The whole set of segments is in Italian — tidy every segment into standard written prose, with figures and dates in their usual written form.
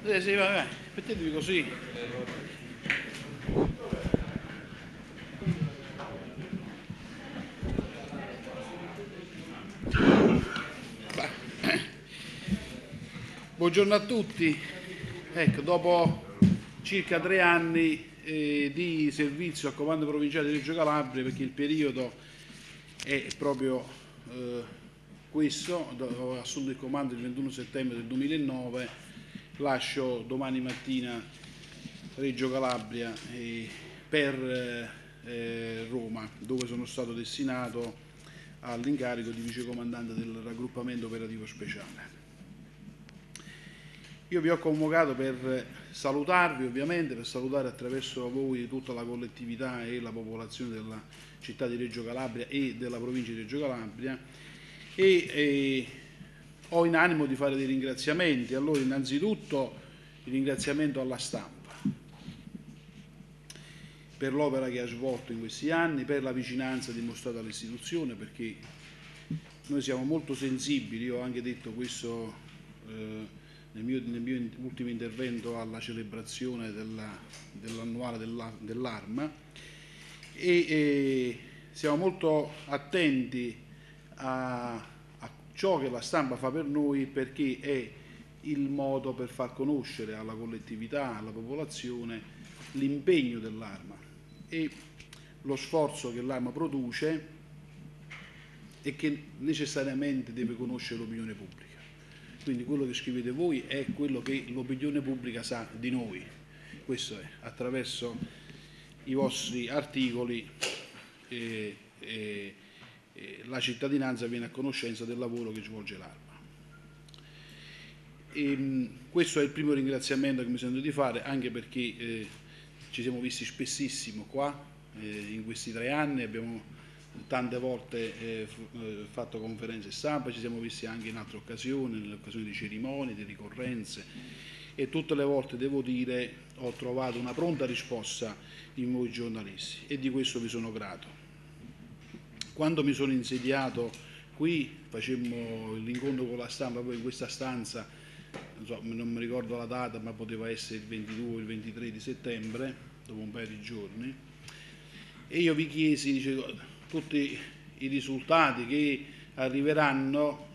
Sì, vai, mettetevi così. Buongiorno a tutti. Ecco, dopo circa 3 anni di servizio al Comando Provinciale di Reggio Calabria, perché il periodo è proprio questo, ho assunto il comando il 21 settembre del 2009, lascio domani mattina Reggio Calabria per Roma, dove sono stato destinato all'incarico di vicecomandante del raggruppamento operativo speciale. Io vi ho convocato per salutarvi, ovviamente, per salutare attraverso voi tutta la collettività e la popolazione della città di Reggio Calabria e della provincia di Reggio Calabria e ho in animo di fare dei ringraziamenti. Allora, innanzitutto il ringraziamento alla stampa per l'opera che ha svolto in questi anni, per la vicinanza dimostrata all'istituzione, perché noi siamo molto sensibili, io ho anche detto questo nel mio ultimo intervento alla celebrazione dell'annuale dell'Arma, e siamo molto attenti a ciò che la stampa fa per noi, perché è il modo per far conoscere alla collettività, alla popolazione, l'impegno dell'Arma e lo sforzo che l'Arma produce e che necessariamente deve conoscere l'opinione pubblica. Quindi quello che scrivete voi è quello che l'opinione pubblica sa di noi. Questo è, attraverso i vostri articoli la cittadinanza viene a conoscenza del lavoro che svolge l'Arma. Questo è il primo ringraziamento che mi sento di fare, anche perché ci siamo visti spessissimo qua in questi 3 anni, abbiamo tante volte fatto conferenze stampa, ci siamo visti anche in altre occasioni, nelle occasioni di cerimonie, di ricorrenze, e tutte le volte, devo dire, ho trovato una pronta risposta in voi giornalisti e di questo vi sono grato. Quando mi sono insediato qui, facemmo l'incontro con la stampa poi in questa stanza, non mi ricordo la data, ma poteva essere il 22 o il 23 di settembre, dopo un paio di giorni, e io vi chiesi, dicevo, tutti i risultati che arriveranno,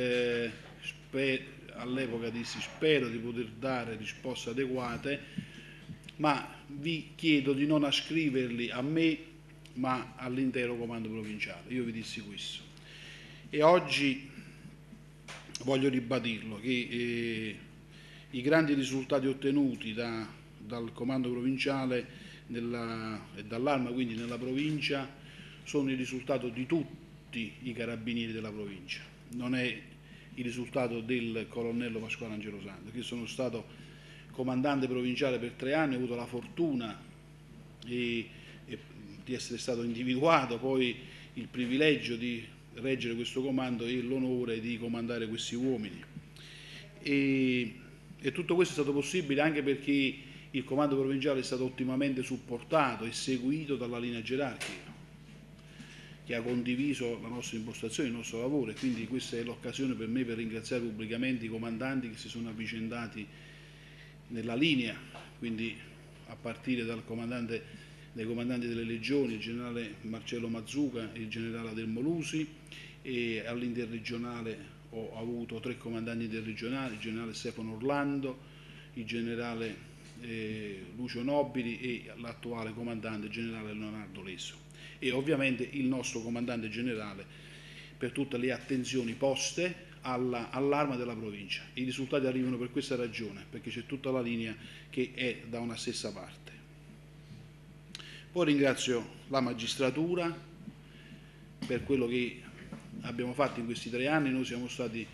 all'epoca dissi spero di poter dare risposte adeguate, ma vi chiedo di non ascriverli a me ma all'intero comando provinciale. Io vi dissi questo e oggi voglio ribadirlo, che i grandi risultati ottenuti dal comando provinciale e dall'Arma, quindi nella provincia, sono il risultato di tutti i carabinieri della provincia, non è il risultato del colonnello Pasquale Angelo Santo, che sono stato comandante provinciale per 3 anni, ho avuto la fortuna di essere stato individuato, poi il privilegio di reggere questo comando e l'onore di comandare questi uomini. E tutto questo è stato possibile anche perché il comando provinciale è stato ottimamente supportato e seguito dalla linea gerarchica, che ha condiviso la nostra impostazione, il nostro lavoro, e quindi questa è l'occasione per me per ringraziare pubblicamente i comandanti che si sono avvicendati nella linea, quindi a partire dai comandanti delle legioni, il generale Marcello Mazzuca e il generale Adel Molusi, e all'interregionale ho avuto 3 comandanti interregionali, il generale Stefano Orlando, il generale Lucio Nobili e l'attuale comandante generale Leonardo Leso, e ovviamente il nostro comandante generale per tutte le attenzioni poste all'Arma della provincia. I risultati arrivano per questa ragione, perché c'è tutta la linea che è da una stessa parte. Poi ringrazio la magistratura per quello che abbiamo fatto in questi 3 anni. Noi siamo stati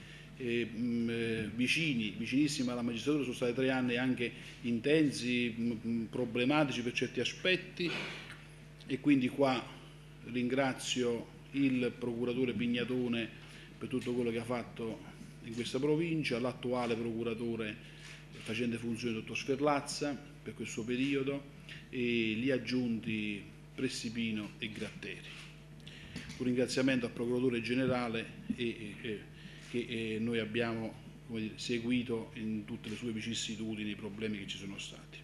vicinissimi alla magistratura, sono stati 3 anni anche intensi, problematici per certi aspetti, e quindi qua ringrazio il procuratore Pignatone per tutto quello che ha fatto in questa provincia, l'attuale procuratore facente funzione dottor Sferlazza per questo periodo e gli aggiunti Pressipino e Gratteri. Un ringraziamento al procuratore generale che noi abbiamo come dire, seguito in tutte le sue vicissitudini i problemi che ci sono stati.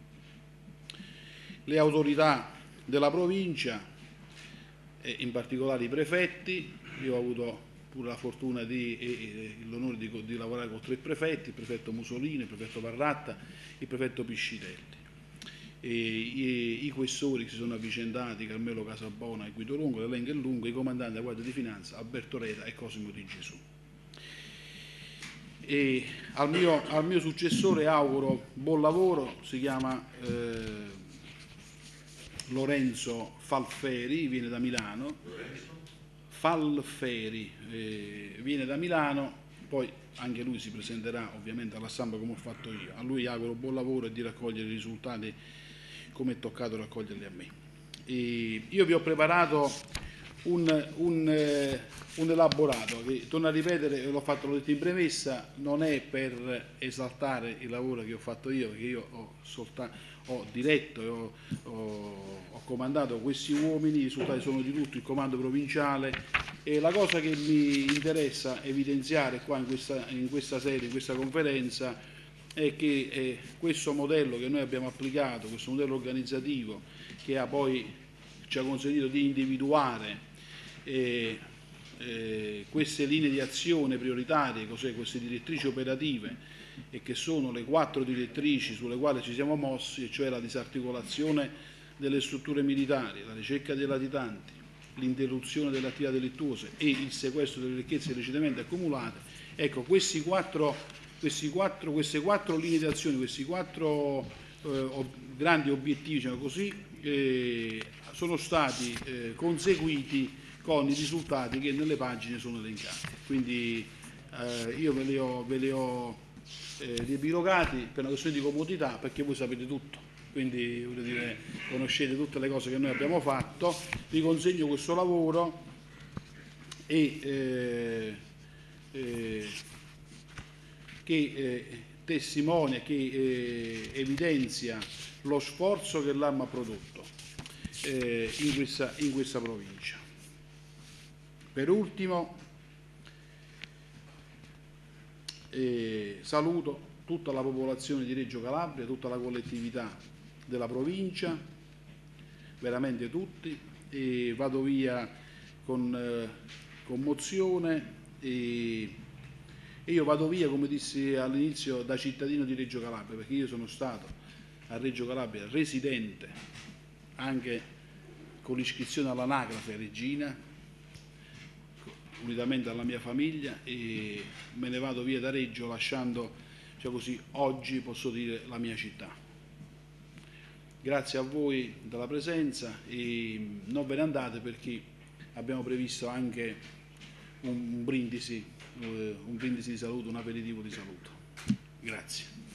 Le autorità della provincia, e in particolare i prefetti, io ho avuto pure la fortuna e l'onore di lavorare con 3 prefetti, il prefetto Musolini, il prefetto Varratta, il prefetto Piscitelli. I questori che si sono avvicendati, Carmelo Casabona e Guido Longo, l'elenco è lungo, i comandanti della Guardia di Finanza, Alberto Reta e Cosimo Di Gesù. E al mio successore auguro buon lavoro, si chiama Lorenzo Falferi, viene da Milano. Falferi viene da Milano, poi anche lui si presenterà ovviamente alla stampa come ho fatto io. A lui auguro buon lavoro e di raccogliere i risultati come è toccato raccoglierli a me. Io vi ho preparato un elaborato che, torno a ripetere, l'ho detto in premessa, non è per esaltare il lavoro che ho fatto io, perché io ho diretto e ho comandato questi uomini, i risultati sono di tutto il comando provinciale, e la cosa che mi interessa evidenziare qua in questa sede, in questa conferenza, è che questo modello che noi abbiamo applicato, questo modello organizzativo che ci ha consentito di individuare queste linee di azione prioritarie, queste direttrici operative, e che sono le 4 direttrici sulle quali ci siamo mossi, e cioè la disarticolazione delle strutture militari, la ricerca dei latitanti, l'interruzione delle attività delittuose e il sequestro delle ricchezze illecitamente accumulate. Ecco, queste 4 linee di azione, questi 4 grandi obiettivi, diciamo così, sono stati conseguiti con i risultati che nelle pagine sono elencati. Quindi io ve li ho riepilogati per una questione di comodità, perché voi sapete tutto, quindi voglio dire, conoscete tutte le cose che noi abbiamo fatto. Vi consegno questo lavoro che testimonia, che evidenzia lo sforzo che l'ARMA ha prodotto in questa provincia. Per ultimo saluto tutta la popolazione di Reggio Calabria, tutta la collettività della provincia, veramente tutti, e vado via con commozione e io vado via, come dissi all'inizio, da cittadino di Reggio Calabria, perché io sono stato a Reggio Calabria residente anche con l'iscrizione all'anagrafe a Regina, unitamente alla mia famiglia, e me ne vado via da Reggio lasciando, cioè così, oggi posso dire, la mia città. Grazie a voi della presenza e non ve ne andate, perché abbiamo previsto anche un brindisi di saluto, un aperitivo di saluto. Grazie.